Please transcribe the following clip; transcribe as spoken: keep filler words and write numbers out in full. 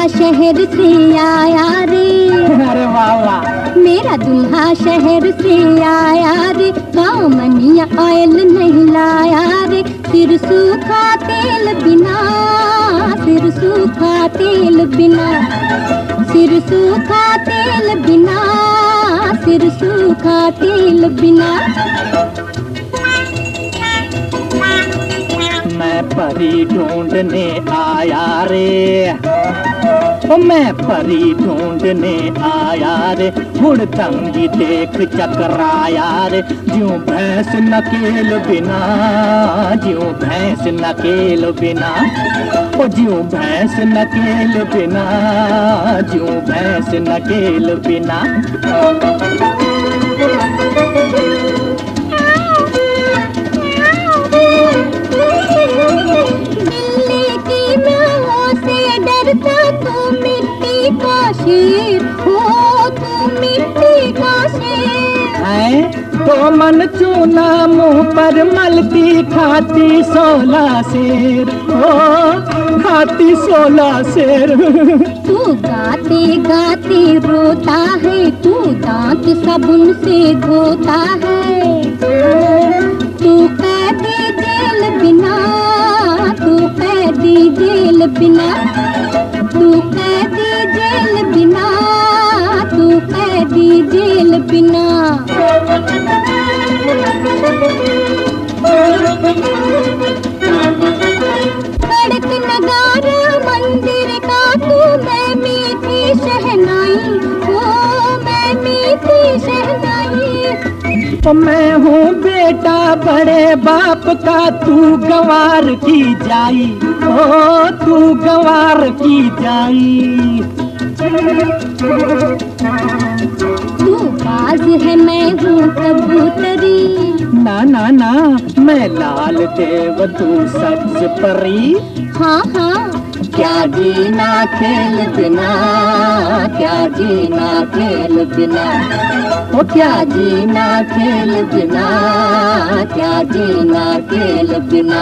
शहर से आया रे। अरे वाह वाह। मेरा दूल्हा शहर से आया रे, गाँव मनिया ऑयल नहीं लाया रे। सिर सूखा तेल बिना, सिर सूखा तेल बिना, सिर सूखा तेल बिना, सिर सूखा तेल बिना। मैं परी ढूंढने आया रे, ओ मैं परी ढूंढने आया रे। हुड़दंगी देख चकराया रे, ज्यों भैंस नकेल बिना, ज्यों भैंस नकेल बिना, ओ ज्यों भैंस नकेल बिना, ज्यों भैंस नकेल बिना। तू मिट्टी का शेर हो, तू मिट्टी का शेर है। तो मन चूना मुंह पर मलती खाती सोला शेर हो, खाती सोला शेर। तू गाते गाते रोता है, तू दांत साबुन से धोता है। तू कैदी जेल बिना, तू कैदी जेल बिना, तू कैदी जेल बिना, तू कैदी जेल बिना। कड़क नगारा मंदिर का तू, मैं मीठी शहनाई हो, मैं मीठी शहनाई। तो मैं हूँ बेटा बड़े बाप का, तू गंवार की जाई, ओ तू गंवार की जाई। तू बाज है मैं हूँ कबूतरी, ना ना ना मैं लाल देव तू सब्ज परी। हाँ हाँ क्या जीना खेल बिना, क्या जीना खेल बिना, ओ क्या जीना खेल बिना, क्या जीना खेल बिना।